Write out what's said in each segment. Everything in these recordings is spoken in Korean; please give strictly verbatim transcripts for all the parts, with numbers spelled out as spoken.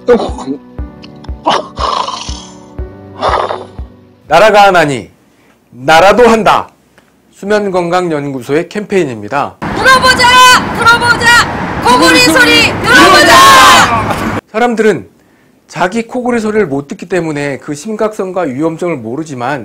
나라가 하나니 나라도 한다. 수면건강연구소의 캠페인입니다. 들어보자! 들어보자! 코골이 소리 들어보자! 사람들은 자기 코골이 소리를 못 듣기 때문에 그 심각성과 위험성을 모르지만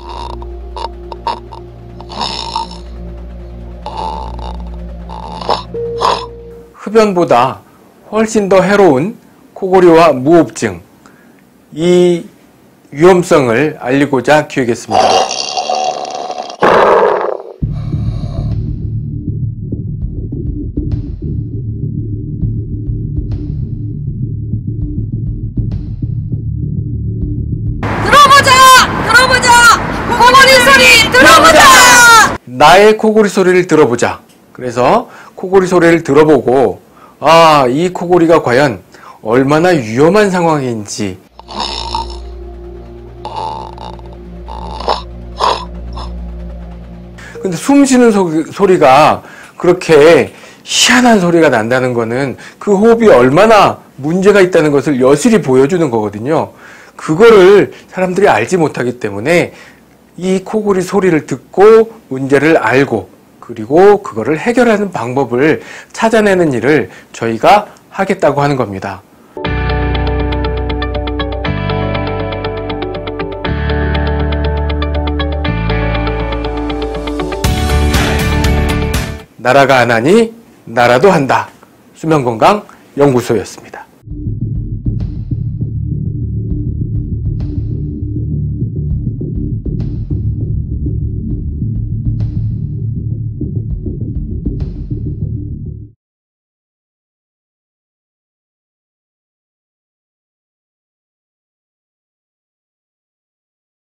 흡연보다 훨씬 더 해로운 코골이와 무호흡증, 이 위험성을 알리고자 기획했습니다. 들어보자! 들어보자! 코골이 소리 들어보자! 나의 코골이 소리를 들어보자. 그래서 코골이 소리를 들어보고 아, 이 코골이가 과연 얼마나 위험한 상황인지, 근데 숨 쉬는 소, 소리가 그렇게 희한한 소리가 난다는 거는 그 호흡이 얼마나 문제가 있다는 것을 여실히 보여주는 거거든요. 그거를 사람들이 알지 못하기 때문에 이 코골이 소리를 듣고 문제를 알고 그리고 그거를 해결하는 방법을 찾아내는 일을 저희가 하겠다고 하는 겁니다. 나라가 하나니 나라도 한다. 수면건강연구소였습니다.